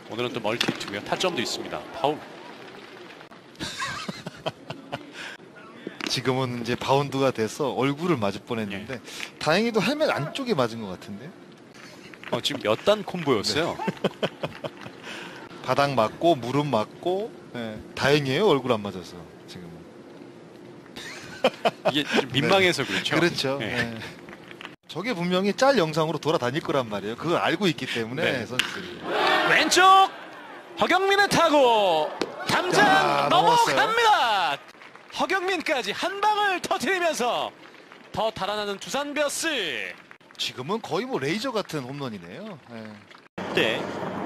오늘은 또 멀티히트고요. 타점도 있습니다. 파울. 지금은 이제 바운드가 돼서 얼굴을 맞을 뻔했는데 다행히도 헬멧 안쪽에 맞은 것 같은데. 지금 몇 단 콤보였어요. 바닥 맞고 무릎 맞고 다행이에요. 얼굴 안 맞아서 지금은. 이게 좀 민망해서 그렇죠. 그렇죠. 네. 저게 분명히 짤 영상으로 돌아다닐 거란 말이에요. 그걸 알고 있기 때문에 선수들이. 왼쪽 허경민의 타구 담장 넘어갑니다. 허경민까지 한 방을 터뜨리면서 더 달아나는 두산 베어스. 지금은 거의 뭐 레이저 같은 홈런이네요. 네.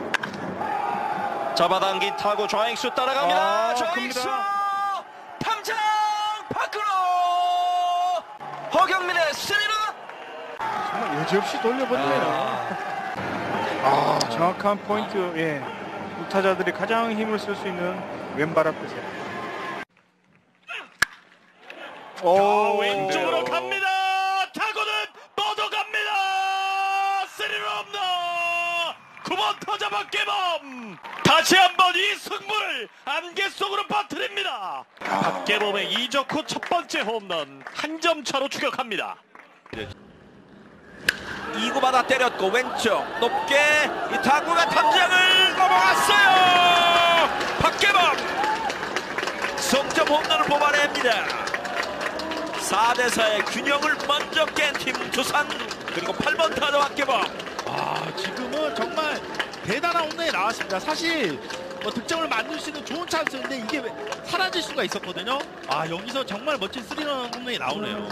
잡아당긴 타구 좌익수 따라갑니다. 좌익수 탐장 밖으로 허경민의 스리런. 정말 여지없이 돌려버리네요. 정확한 포인트. 타자들이 가장 힘을 쓸 수 있는 왼발 앞에서. 왼쪽으로 갑니다. 타구는 뻗어갑니다. 스리런 홈런. 9번 타자 박계범 다시 한번 이 승부를 안개 속으로 빠뜨립니다. 박계범의 이적 후 첫 번째 홈런 한 점 차로 추격합니다. 2구 받아 때렸고 왼쪽 높게 이 타구가 탐장을 넘어갔어요. 박계범 석점 홈런을 뽑아냅니다. 4대4의 균형을 먼저 깬 팀 두산. 그리고 8번 타자 박계범. 지금은 정말 대단한 홈런이 나왔습니다. 사실 뭐 득점을 만들 수 있는 좋은 찬스인데 이게 사라질 수가 있었거든요. 여기서 정말 멋진 스리런 홈런이 나오네요.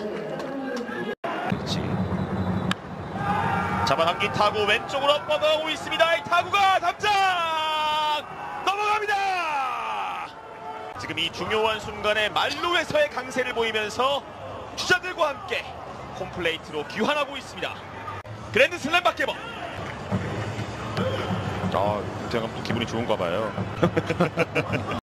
잡아당긴 타구 왼쪽으로 뻗어가고 있습니다. 이 타구가 담장 넘어갑니다. 지금 이 중요한 순간에 말루에서의 강세를 보이면서 주자들과 함께 홈플레이트로 귀환하고 있습니다. 그랜드 슬램 박계범. 김태형 감독 기분이 좋은가 봐요.